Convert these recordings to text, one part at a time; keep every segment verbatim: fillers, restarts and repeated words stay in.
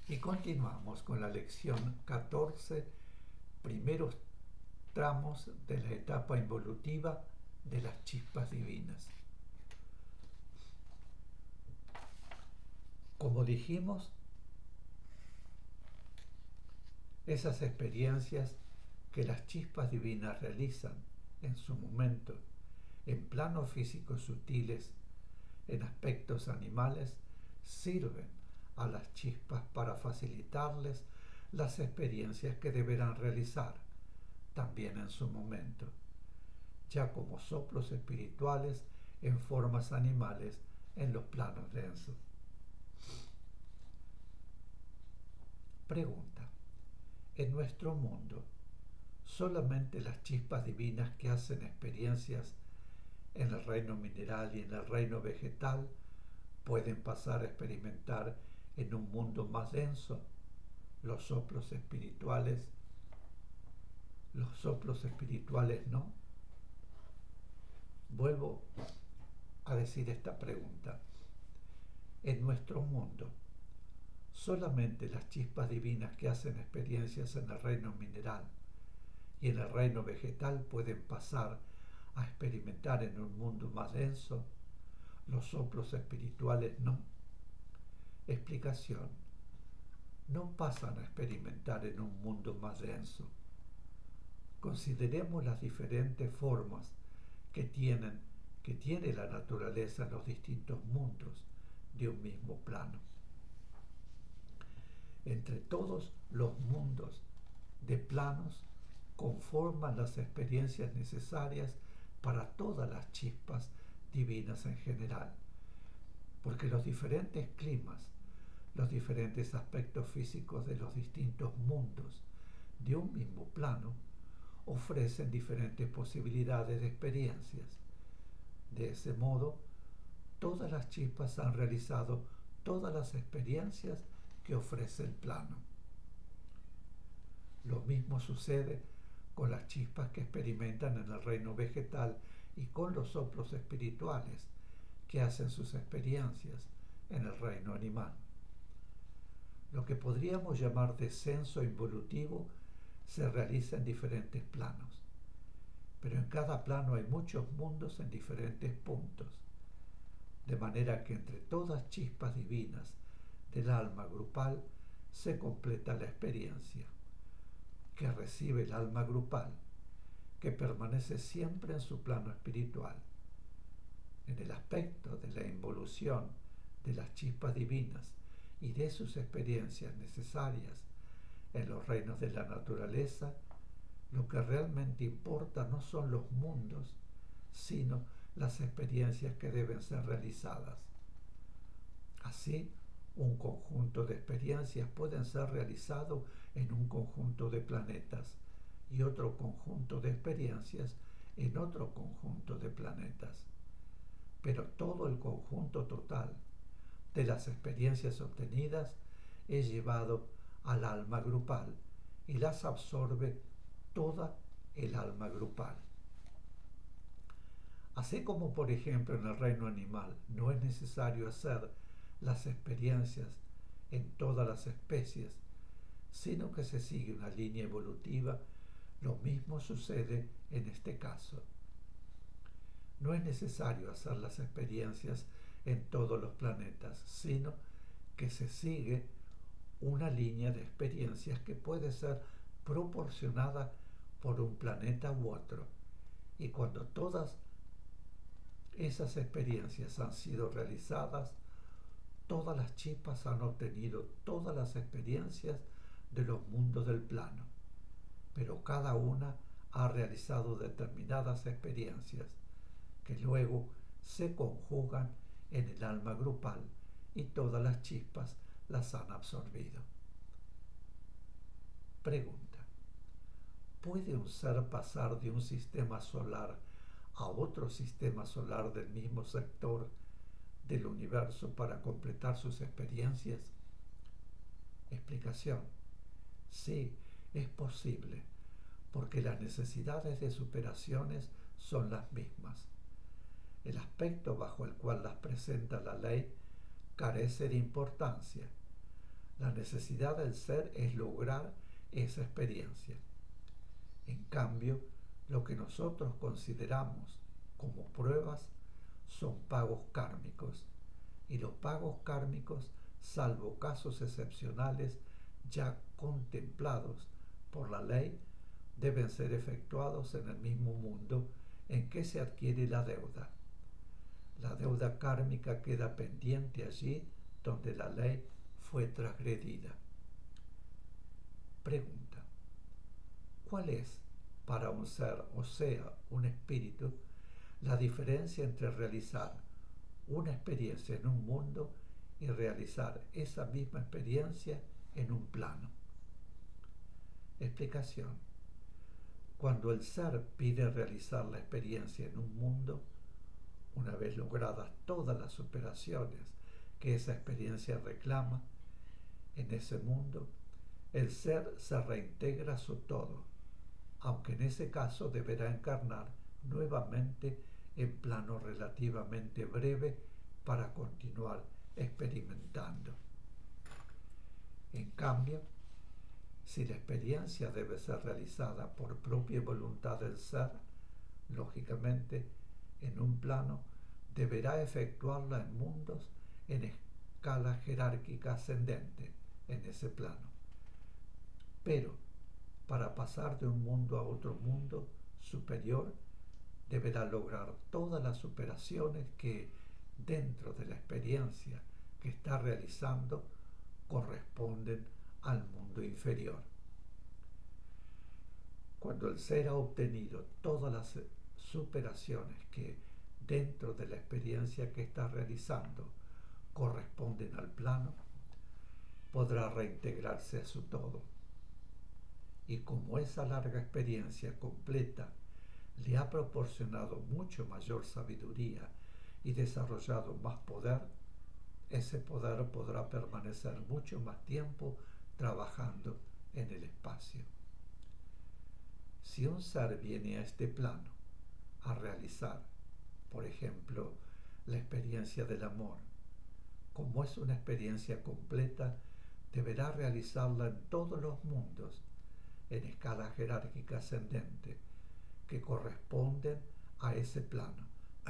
Y continuamos con la lección catorce, primeros tramos de la etapa involutiva de las chispas divinas. Como dijimos, esas experiencias que las chispas divinas realizan en su momento, en planos físicos sutiles, en aspectos animales, sirven a las chispas para facilitarles las experiencias que deberán realizar también en su momento, ya como soplos espirituales en formas animales en los planos densos. Pregunta: en nuestro mundo, solamente las chispas divinas que hacen experiencias en el reino mineral y en el reino vegetal pueden pasar a experimentar en un mundo más denso los soplos espirituales. Los soplos espirituales no. Vuelvo a decir esta pregunta. En nuestro mundo, solamente las chispas divinas que hacen experiencias en el reino mineral y en el reino vegetal pueden pasar a experimentar en un mundo más denso. Los soplos espirituales no. Explicación: no pasan a experimentar en un mundo más denso. Consideremos las diferentes formas que tienen, que tiene la naturaleza en los distintos mundos de un mismo plano. Entre todos los mundos de planos conforman las experiencias necesarias para todas las chispas divinas en general, porque los diferentes climas, los diferentes aspectos físicos de los distintos mundos de un mismo plano ofrecen diferentes posibilidades de experiencias. De ese modo, todas las chispas han realizado todas las experiencias que ofrece el plano. Lo mismo sucede con las chispas que experimentan en el reino vegetal y con los soplos espirituales que hacen sus experiencias en el reino animal. Lo que podríamos llamar descenso involutivo se realiza en diferentes planos, pero en cada plano hay muchos mundos en diferentes puntos, de manera que entre todas chispas divinas del alma grupal se completa la experiencia que recibe el alma grupal, que permanece siempre en su plano espiritual. En el aspecto de la involución de las chispas divinas y de sus experiencias necesarias en los reinos de la naturaleza, lo que realmente importa no son los mundos, sino las experiencias que deben ser realizadas. Así, un conjunto de experiencias pueden ser realizado en un conjunto de planetas y otro conjunto de experiencias en otro conjunto de planetas. Pero todo el conjunto total de las experiencias obtenidas es llevado al alma grupal y las absorbe toda el alma grupal. Así como, por ejemplo, en el reino animal no es necesario hacer las experiencias en todas las especies, sino que se sigue una línea evolutiva, lo mismo sucede en este caso. No es necesario hacer las experiencias en todos los planetas, sino que se sigue una línea de experiencias que puede ser proporcionada por un planeta u otro. Y cuando todas esas experiencias han sido realizadas, todas las chispas han obtenido todas las experiencias de los mundos del plano, pero cada una ha realizado determinadas experiencias que luego se conjugan en el alma grupal y todas las chispas las han absorbido. Pregunta: ¿puede un ser pasar de un sistema solar a otro sistema solar del mismo sector del universo para completar sus experiencias? Explicación: sí, es posible, porque las necesidades de superaciones son las mismas. El aspecto bajo el cual las presenta la ley carece de importancia. La necesidad del ser es lograr esa experiencia. En cambio, lo que nosotros consideramos como pruebas son pagos kármicos, y los pagos kármicos, salvo casos excepcionales ya contemplados por la ley, deben ser efectuados en el mismo mundo en que se adquiere la deuda. La deuda kármica queda pendiente allí donde la ley fue transgredida. Pregunta: ¿cuál es para un ser, o sea, un espíritu, la diferencia entre realizar una experiencia en un mundo y realizar esa misma experiencia en un plano? Explicación: cuando el ser pide realizar la experiencia en un mundo, una vez logradas todas las operaciones que esa experiencia reclama, en ese mundo el ser se reintegra a su todo, aunque en ese caso deberá encarnar nuevamente en plano relativamente breve para continuar experimentando. En cambio, si la experiencia debe ser realizada por propia voluntad del ser, lógicamente, en un plano, deberá efectuarla en mundos en escala jerárquica ascendente en ese plano. Pero, para pasar de un mundo a otro mundo superior, deberá lograr todas las operaciones que, dentro de la experiencia que está realizando, corresponden al mundo inferior. Cuando el ser ha obtenido todas las superaciones que, dentro de la experiencia que está realizando, corresponden al plano, podrá reintegrarse a su todo. Y como esa larga experiencia completa le ha proporcionado mucho mayor sabiduría y desarrollado más poder, ese poder podrá permanecer mucho más tiempo trabajando en el espacio. Si un ser viene a este plano a realizar, por ejemplo, la experiencia del amor, como es una experiencia completa, deberá realizarla en todos los mundos, en escala jerárquica ascendente, que corresponden a ese plano.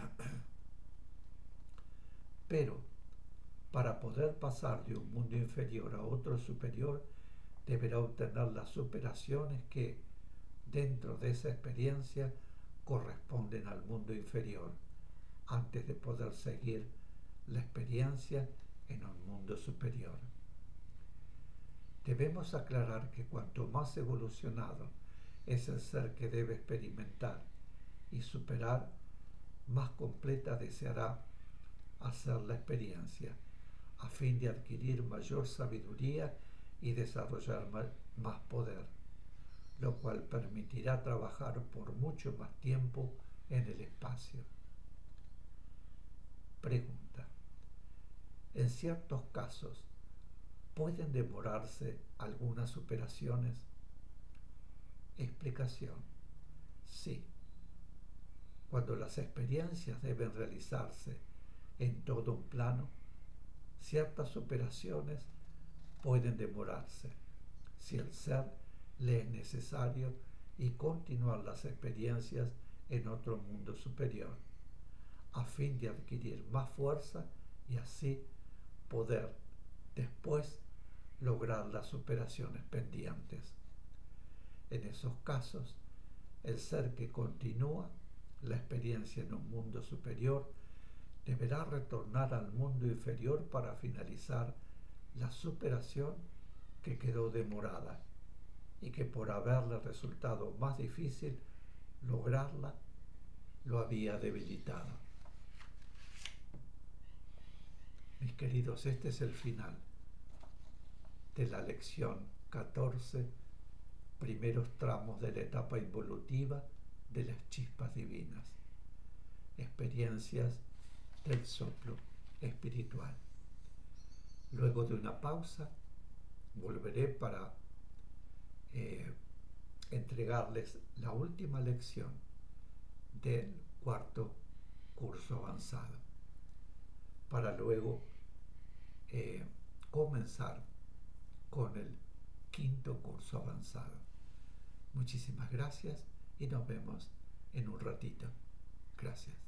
Pero, para poder pasar de un mundo inferior a otro superior, deberá obtener las superaciones que, dentro de esa experiencia, corresponden al mundo inferior, antes de poder seguir la experiencia en un mundo superior. Debemos aclarar que cuanto más evolucionado es el ser que debe experimentar y superar, más completa deseará hacer la experiencia, a fin de adquirir mayor sabiduría y desarrollar más poder, lo cual permitirá trabajar por mucho más tiempo en el espacio. Pregunta: en ciertos casos, ¿pueden demorarse algunas operaciones? Explicación: sí. Cuando las experiencias deben realizarse en todo un plano, ciertas operaciones pueden demorarse si el ser le es necesario y continuar las experiencias en otro mundo superior, a fin de adquirir más fuerza y así poder después lograr las operaciones pendientes. En esos casos, el ser que continúa la experiencia en un mundo superior deberá retornar al mundo inferior para finalizar la superación que quedó demorada y que, por haberle resultado más difícil lograrla, lo había debilitado. Mis queridos, este es el final de la lección catorce, primeros tramos de la etapa involutiva de las chispas divinas, experiencias del soplo espiritual. Luego de una pausa, volveré para eh, entregarles la última lección del cuarto curso avanzado, para luego eh, comenzar con el quinto curso avanzado. Muchísimas gracias y nos vemos en un ratito. Gracias.